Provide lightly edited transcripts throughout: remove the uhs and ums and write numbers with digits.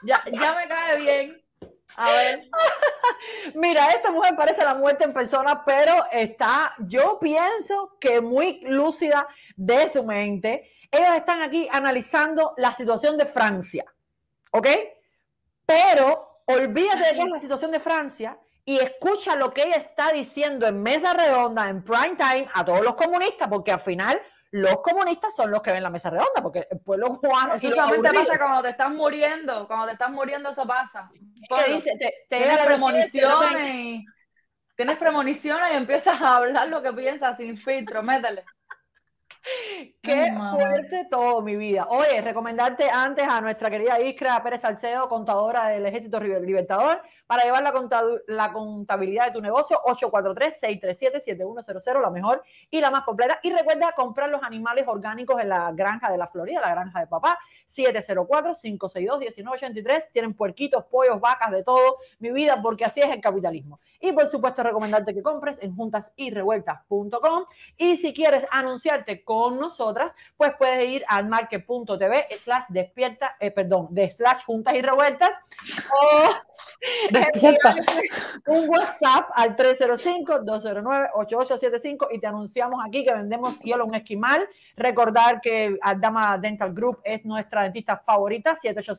Ya me cae bien. A ver. Mira, esta mujer parece la muerte en persona, pero yo pienso que muy lúcida de su mente. Ellos están aquí analizando la situación de Francia, ¿ok? Pero olvídate de qué es la situación de Francia y escucha lo que ella está diciendo en mesa redonda, en prime time, a todos los comunistas, porque al final los comunistas son los que ven la mesa redonda, porque el pueblo cubano y Eso los solamente pasa aburridos. cuando te estás muriendo. Cuando te estás muriendo, eso pasa. Que Ponlo. dice, te llega Tienes la noticia de repente. premoniciones tienes premoniciones y empiezas a hablar lo que piensas sin filtro. Métele. Qué Ay, mamá. fuerte todo, mi vida. Oye, recomendarte antes a nuestra querida Iskra Pérez Salcedo, contadora del Ejército Libertador, para llevar la contabilidad de tu negocio, 843-637-7100, la mejor y la más completa. Y recuerda comprar los animales orgánicos en la granja de la Florida, la granja de papá, 704-562-1983. Tienen puerquitos, pollos, vacas, de todo, mi vida, porque así es el capitalismo. Y por supuesto, recomendarte que compres en juntasyrevueltas.com. Y si quieres anunciarte con nosotras, pues puedes ir al market.tv/despierta, / juntas y revueltas, o Despierta. un WhatsApp al 305-209-8875 y te anunciamos aquí que vendemos hielo un esquimal. Recordar que Aldama Dental Group es nuestra dentista favorita,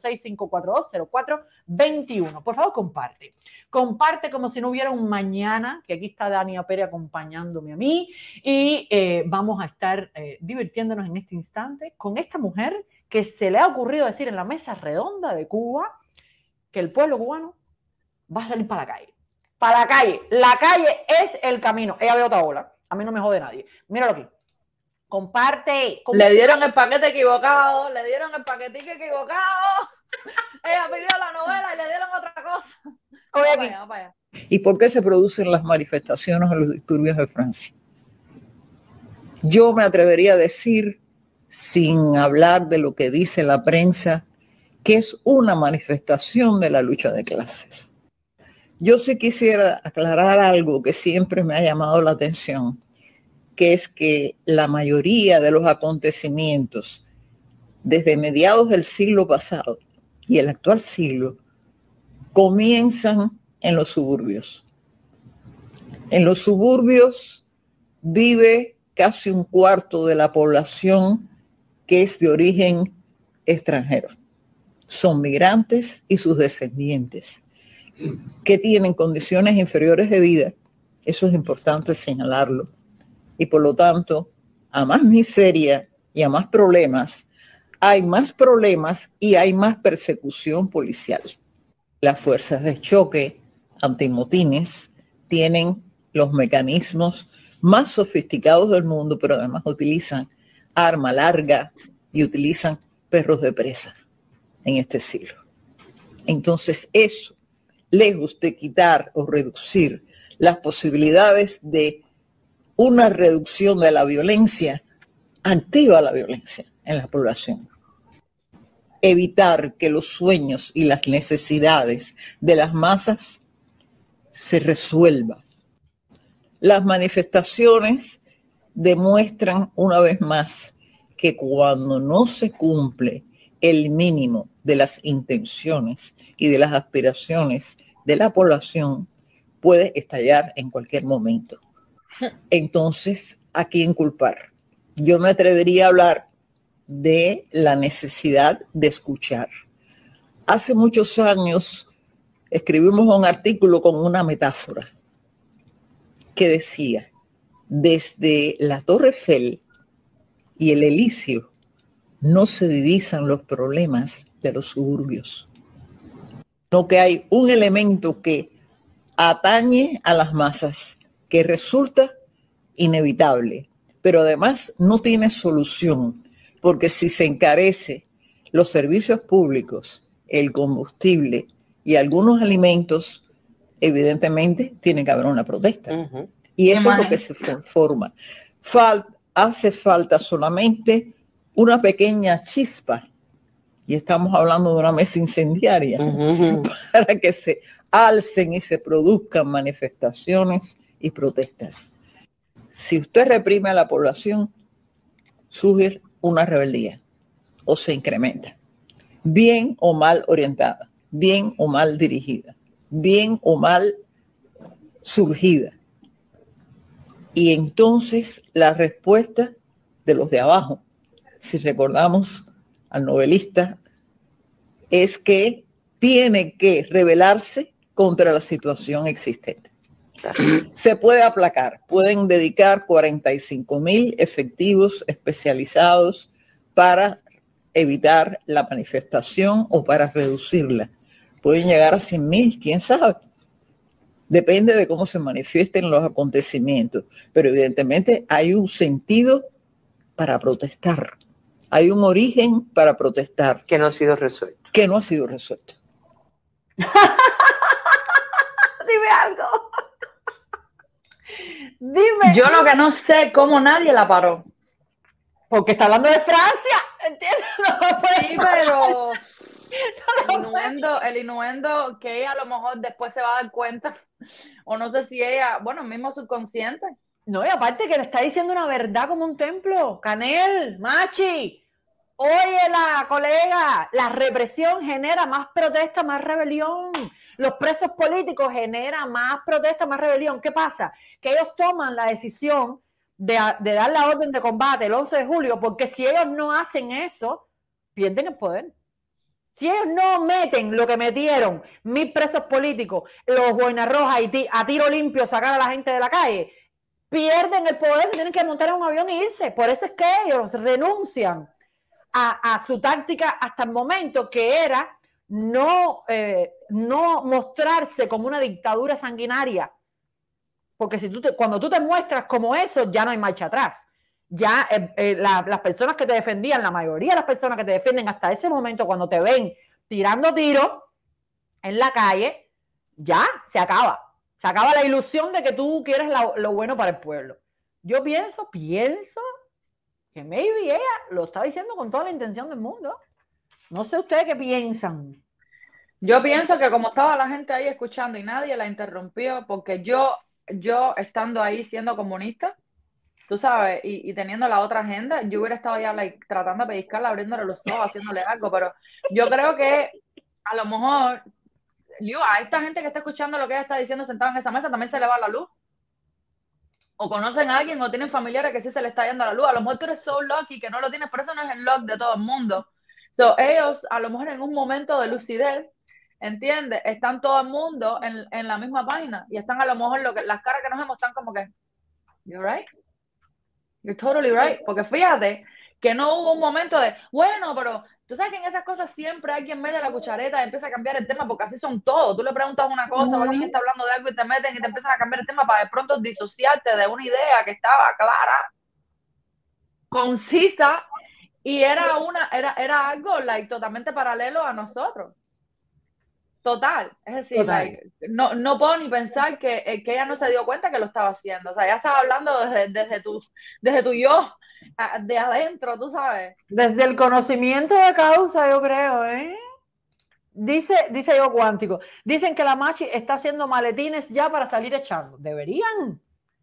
786-542-0421. Por favor, comparte. Comparte como si no hubiera un mañana, que aquí está Dani Pérez acompañándome a mí, y vamos a estar divirtiéndonos en este instante con esta mujer que se le ha ocurrido decir en la mesa redonda de Cuba que el pueblo cubano va a salir para la calle. Para la calle. La calle es el camino. Ella ve otra ola. A mí no me jode nadie. Míralo aquí. Comparte. Le dieron el paquete equivocado. Le dieron el paquetico equivocado. Ella pidió la novela y le dieron otra cosa. Vamos aquí. Vamos allá. ¿Y por qué se producen las manifestaciones o los disturbios de Francia? Yo me atrevería a decir, sin hablar de lo que dice la prensa, que es una manifestación de la lucha de clases. Yo sí quisiera aclarar algo que siempre me ha llamado la atención, que es que la mayoría de los acontecimientos desde mediados del siglo pasado y el actual siglo comienzan en los suburbios. En los suburbios vive casi un cuarto de la población que es de origen extranjero. Son migrantes y sus descendientes que tienen condiciones inferiores de vida. Eso es importante señalarlo. Y por lo tanto, a más miseria y a más problemas, hay más problemas y hay más persecución policial. Las fuerzas de choque antimotines tienen los mecanismos más sofisticados del mundo, pero además utilizan arma larga y utilizan perros de presa en este siglo. Entonces eso, lejos de quitar o reducir las posibilidades de una reducción de la violencia, activa la violencia en la población. Evitar que los sueños y las necesidades de las masas se resuelvan. Las manifestaciones demuestran una vez más que cuando no se cumple el mínimo de las intenciones y de las aspiraciones de la población, puede estallar en cualquier momento. Entonces, ¿a quién culpar? Yo me atrevería a hablar de la necesidad de escuchar. Hace muchos años escribimos un artículo con una metáfora que decía, desde la Torre Eiffel y el Elíseo no se divisan los problemas de los suburbios, sino que hay un elemento que atañe a las masas, que resulta inevitable, pero además no tiene solución, porque si se encarece los servicios públicos, el combustible y algunos alimentos, evidentemente tiene que haber una protesta. Y eso es lo que se forma. Hace falta solamente una pequeña chispa, y estamos hablando de una mesa incendiaria, para que se alcen y se produzcan manifestaciones y protestas. Si usted reprime a la población, surge una rebeldía o se incrementa, bien o mal orientada. bien o mal dirigida, bien o mal surgida. Y entonces la respuesta de los de abajo, si recordamos al novelista, es que tiene que rebelarse contra la situación existente. O sea, se puede aplacar, pueden dedicar 45.000 efectivos especializados para evitar la manifestación o para reducirla. Pueden llegar a 100.000, quién sabe. Depende de cómo se manifiesten los acontecimientos, pero evidentemente hay un sentido para protestar. Hay un origen para protestar. Que no ha sido resuelto. Que no ha sido resuelto. Dime algo. Dime. Yo lo que no sé cómo nadie la paró. Porque está hablando de Francia, ¿entiendes? Sí, pero el innuendo que ella a lo mejor después se va a dar cuenta, o no sé si ella, bueno, mismo subconsciente. No, y aparte que le está diciendo una verdad como un templo. Canel, Machi, óyela, colega, la represión genera más protesta, más rebelión. Los presos políticos generan más protesta, más rebelión. ¿Qué pasa? Que ellos toman la decisión de dar la orden de combate el 11 de julio, porque si ellos no hacen eso, pierden el poder. Si ellos no meten lo que metieron 1.000 presos políticos, los boinas rojas y a tiro limpio sacar a la gente de la calle, pierden el poder, se tienen que montar en un avión e irse. Por eso es que ellos renuncian a su táctica hasta el momento, que era no mostrarse como una dictadura sanguinaria. Porque si cuando tú te muestras como eso, ya no hay marcha atrás. Ya las personas que te defendían, la mayoría de las personas que te defienden hasta ese momento, cuando te ven tirando tiros en la calle, ya se acaba. Se acaba la ilusión de que tú quieres lo bueno para el pueblo. Yo pienso que maybe ella lo está diciendo con toda la intención del mundo. No sé ustedes qué piensan. Yo pienso que como estaba la gente ahí escuchando y nadie la interrumpió, porque yo estando ahí siendo comunista, tú sabes, y teniendo la otra agenda, yo hubiera estado ya tratando de pellizcarla, abriéndole los ojos, haciéndole algo, pero yo creo que a lo mejor a esta gente que está escuchando lo que ella está diciendo sentada en esa mesa también se le va la luz. O conocen a alguien o tienen familiares que sí se le está yendo la luz. A lo mejor tú eres so lucky que no lo tienes, pero eso no es el luck de todo el mundo. So, ellos a lo mejor en un momento de lucidez, ¿entiendes? Están todo el mundo en la misma página y están a lo mejor las caras que nos vemos están como que, you're right. You're totally right. Porque fíjate que no hubo un momento de, bueno, pero tú sabes que en esas cosas siempre alguien mete la cuchareta y empieza a cambiar el tema, porque así son todos. Tú le preguntas una cosa, alguien está hablando de algo y te meten y te empiezan a cambiar el tema para de pronto disociarte de una idea que estaba clara, concisa, y era algo totalmente paralelo a nosotros. Total. Es decir, Total. no puedo ni pensar que ella no se dio cuenta que lo estaba haciendo. O sea, ella estaba hablando desde tu yo, de adentro, tú sabes. Desde el conocimiento de causa, yo creo, ¿eh? Dice yo cuántico. Dicen que la Machi está haciendo maletines ya para salir echando. Deberían.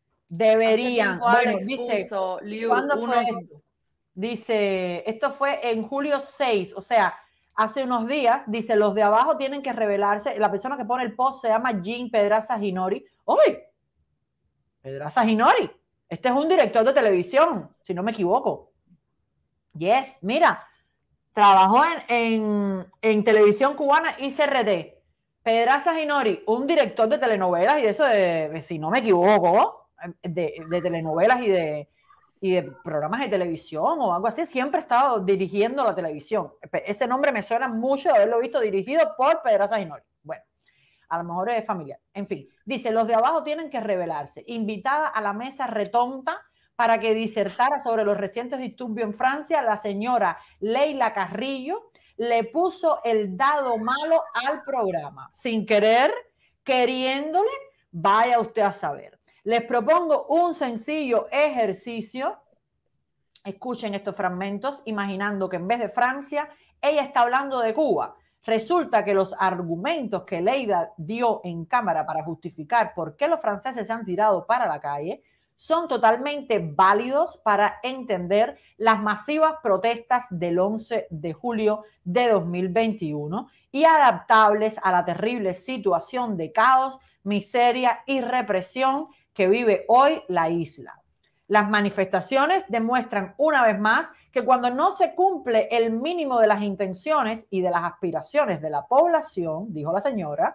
Bueno, dice, ¿cuándo fue esto? Dice, esto fue en julio 6, o sea, hace unos días. Dice, los de abajo tienen que rebelarse. La persona que pone el post se llama Jean Pedraza Ginori. ¡Uy! Pedraza Ginori. Este es un director de televisión, si no me equivoco. Yes, mira, trabajó en televisión cubana y CRT. Pedraza Ginori, un director de telenovelas y de eso, si no me equivoco, de telenovelas y de programas de televisión o algo así. Siempre ha estado dirigiendo la televisión. Ese nombre me suena mucho de haberlo visto dirigido por Pedraza Ginori. Bueno, a lo mejor es familiar. En fin, dice, los de abajo tienen que rebelarse. Invitada a la mesa retonta para que disertara sobre los recientes disturbios en Francia, la señora Leila Carrillo le puso el dado malo al programa. Sin querer, queriéndole, vaya usted a saber. Les propongo un sencillo ejercicio. Escuchen estos fragmentos, imaginando que en vez de Francia, ella está hablando de Cuba. Resulta que los argumentos que Leila dio en cámara para justificar por qué los franceses se han tirado para la calle son totalmente válidos para entender las masivas protestas del 11 de julio de 2021 y adaptables a la terrible situación de caos, miseria y represión que vive hoy la isla. Las manifestaciones demuestran una vez más que cuando no se cumple el mínimo de las intenciones y de las aspiraciones de la población, dijo la señora,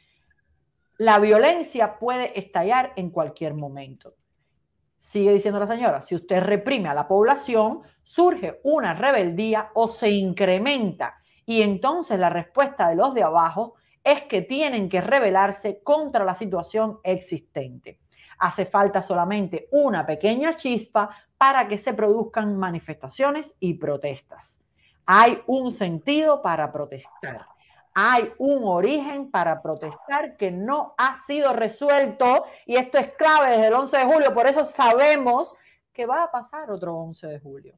la violencia puede estallar en cualquier momento. Sigue diciendo la señora, si usted reprime a la población, surge una rebeldía o se incrementa y entonces la respuesta de los de abajo es que tienen que rebelarse contra la situación existente. Hace falta solamente una pequeña chispa para que se produzcan manifestaciones y protestas. Hay un sentido para protestar. Hay un origen para protestar que no ha sido resuelto y esto es clave desde el 11 de julio. Por eso sabemos que va a pasar otro 11 de julio.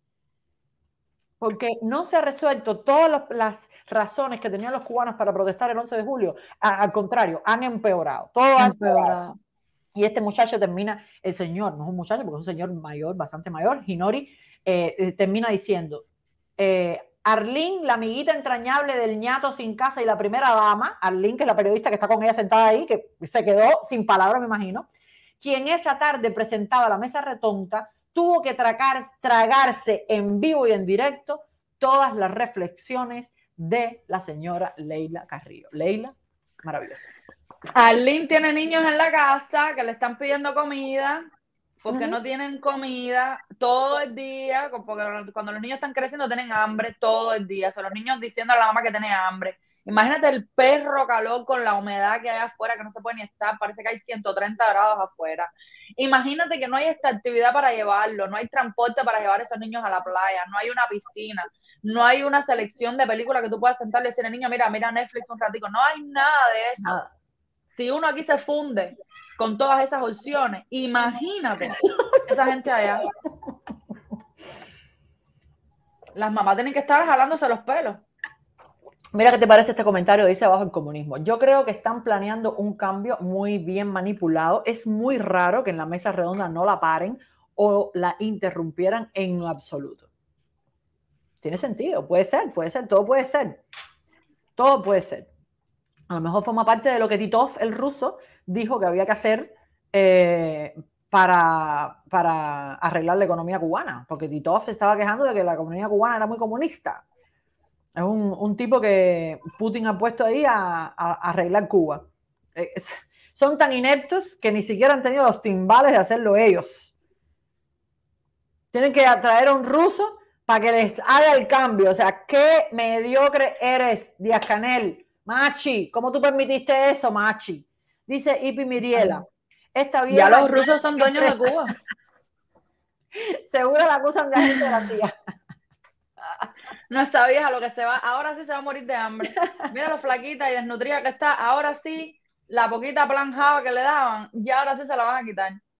Porque no se ha resuelto todas las razones que tenían los cubanos para protestar el 11 de julio. Al contrario, han empeorado. Todo ha empeorado. Y este muchacho termina, el señor, no es un muchacho porque es un señor mayor, bastante mayor, Hinori, termina diciendo, Arlene, la amiguita entrañable del ñato sin casa y la primera dama, Arlene, que es la periodista que está con ella sentada ahí, que se quedó sin palabras, me imagino, quien esa tarde presentaba la mesa retonta, tuvo que tragarse en vivo y en directo todas las reflexiones de la señora Leila Carrillo. Leila, maravillosa. Arlene tiene niños en la casa que le están pidiendo comida porque no tienen comida todo el día, porque cuando los niños están creciendo tienen hambre todo el día. Son los niños diciendo a la mamá que tiene hambre. Imagínate el perro calor con la humedad que hay afuera, que no se puede ni estar, parece que hay 130 grados afuera. Imagínate que no hay esta actividad para llevarlo, no hay transporte para llevar a esos niños a la playa, no hay una piscina, no hay una selección de películas que tú puedas sentarle y decirle, niño, mira Netflix un ratico, no hay nada de eso. Nada. Si uno aquí se funde con todas esas opciones, imagínate esa gente allá. Las mamás tienen que estar jalándose los pelos. Mira qué te parece este comentario, dice abajo el comunismo. Yo creo que están planeando un cambio muy bien manipulado. Es muy raro que en la mesa redonda no la paren o la interrumpieran en lo absoluto. Tiene sentido, puede ser, todo puede ser. Todo puede ser. A lo mejor forma parte de lo que Titov, el ruso, dijo que había que hacer para arreglar la economía cubana, porque Titov se estaba quejando de que la economía cubana era muy comunista. Es un tipo que Putin ha puesto ahí a arreglar Cuba. Son tan ineptos que ni siquiera han tenido los timbales de hacerlo ellos. Tienen que atraer a un ruso para que les haga el cambio. O sea, qué mediocre eres, Díaz-Canel. Machi, ¿cómo tú permitiste eso, Machi? Dice Ipi Miriela. Esta ya los rusos son dueños de Cuba. Seguro la acusan de agente de la CIA. No sabías a lo que se va. Ahora sí se va a morir de hambre. Mira lo flaquita y desnutrida que está. Ahora sí, la poquita planjada que le daban, ya ahora sí se la van a quitar.